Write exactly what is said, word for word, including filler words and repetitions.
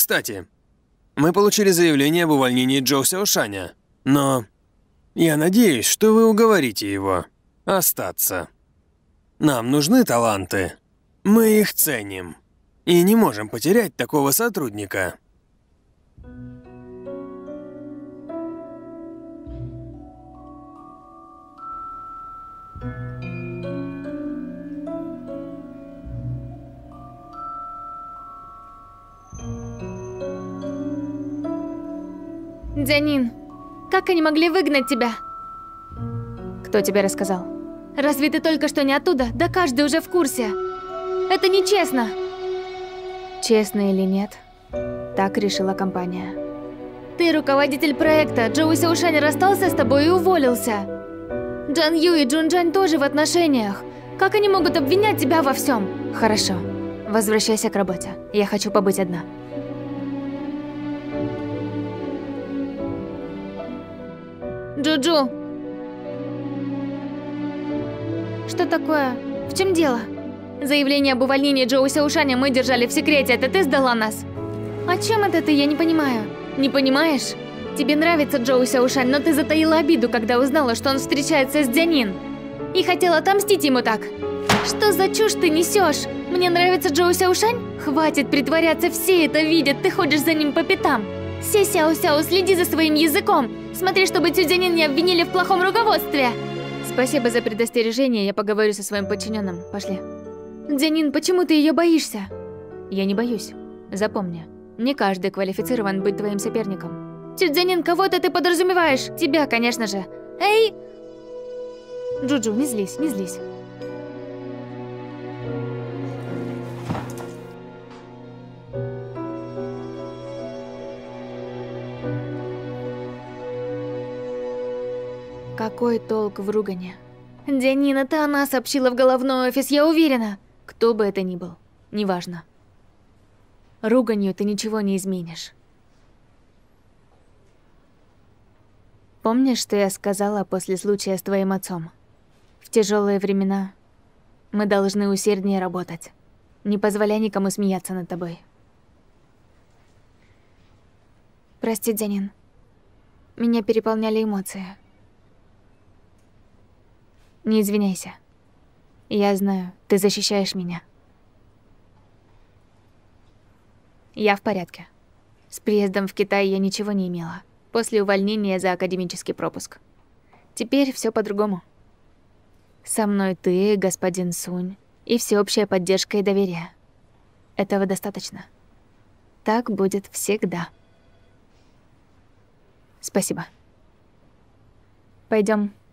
Кстати, мы получили заявление об увольнении Джоу Сяошаня, но я надеюсь, что вы уговорите его остаться. Нам нужны таланты. Мы их ценим. И не можем потерять такого сотрудника. Дзянин, как они могли выгнать тебя? Кто тебе рассказал? Разве ты только что не оттуда? Да каждый уже в курсе. Это нечестно. Честно или нет, так решила компания. Ты руководитель проекта. Джоу Сяошань расстался с тобой и уволился. Джан Ю и Джун Джань тоже в отношениях. Как они могут обвинять тебя во всем? Хорошо, возвращайся к работе. Я хочу побыть одна. Джуджу. Что такое? В чем дело? Заявление об увольнении Джоу Сяошаня мы держали в секрете. Это ты сдала нас? О чем это ты? Я не понимаю. Не понимаешь? Тебе нравится Джоу Сяошань, но ты затаила обиду, когда узнала, что он встречается с Дзянин. И хотела отомстить ему так. Что за чушь ты несешь? Мне нравится Джоу Сяошань? Хватит притворяться, все это видят. Ты ходишь за ним по пятам. Се Сяо-Сяо, следи за своим языком. Смотри, чтобы тетю Дзянин не обвинили в плохом руководстве. Спасибо за предостережение, я поговорю со своим подчиненным. Пошли. Дзянин, почему ты ее боишься? Я не боюсь. Запомни, не каждый квалифицирован быть твоим соперником. Тетя Дзянин, кого-то ты подразумеваешь? Тебя, конечно же. Эй! Джуджу, не злись, не злись. Какой толк в ругане? Дзянин, это она сообщила в головной офис, я уверена. Кто бы это ни был, неважно. Руганью ты ничего не изменишь. Помнишь, что я сказала после случая с твоим отцом? В тяжелые времена мы должны усерднее работать. Не позволяй никому смеяться над тобой. Прости, Дзянин. Меня переполняли эмоции. Не извиняйся. Я знаю, ты защищаешь меня. Я в порядке. С приездом в Китай я ничего не имела. После увольнения за академический пропуск. Теперь все по-другому. Со мной ты, господин Сунь, и всеобщая поддержка и доверие. Этого достаточно. Так будет всегда. Спасибо. Пойдем.